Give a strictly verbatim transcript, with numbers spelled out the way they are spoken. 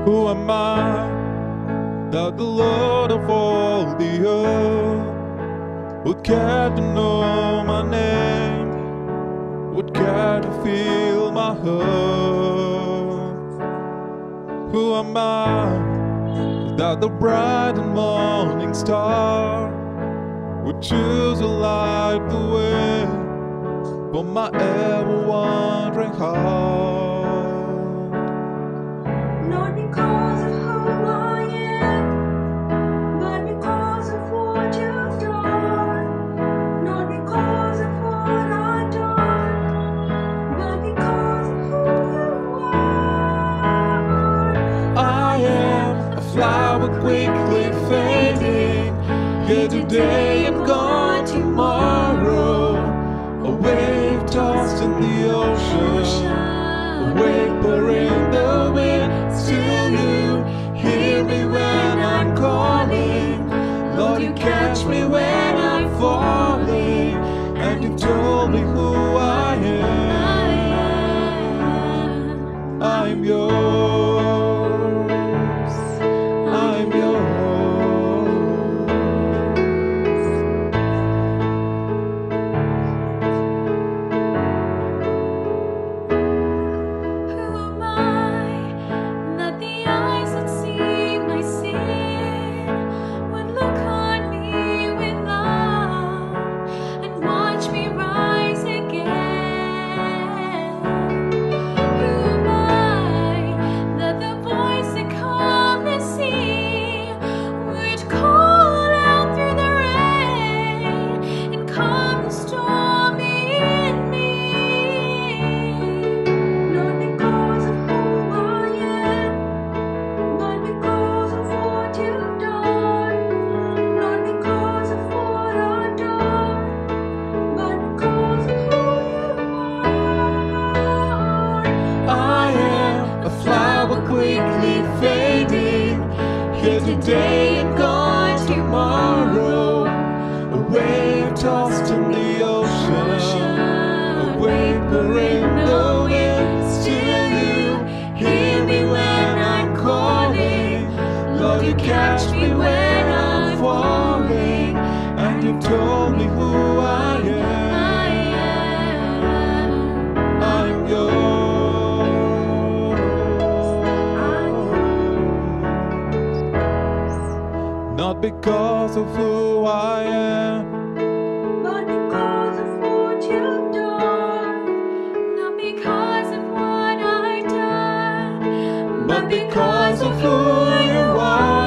Who am I that the Lord of all the earth would care to know my name, would care to feel my hurt? Who am I that the bright and morning star would choose to light the way for my ever-wandering heart? Not because of who I am, but because of what you've done. Not because of what I've done, but because of who you are. I am a flower quickly fading, here today and gone tomorrow. A wave tossed in the ocean, a vapor in the wind. Still you hear me when I'm calling. Lord, you catch me when I'm falling, and you told me who I am. I'm yours, I'm yours. Who am I that the eyes that see my sin would look on me with love and watch me rise again? Who am I that the voice that calmed the sea would call out through the rain and calm the storm in me? Not because of who I am, but because of what you've done. Not because of what I've done, but because of who you are. I am a flower quickly fading, here today and gone tomorrow. A wave tossed in the ocean, a vapor in the wind. Still you hear me when I'm calling. Lord, you catch me when I'm falling, and you told me who I am. I'm yours. Not because of who I am, But because of what you've done. Not because of what I've done, but because of who you are.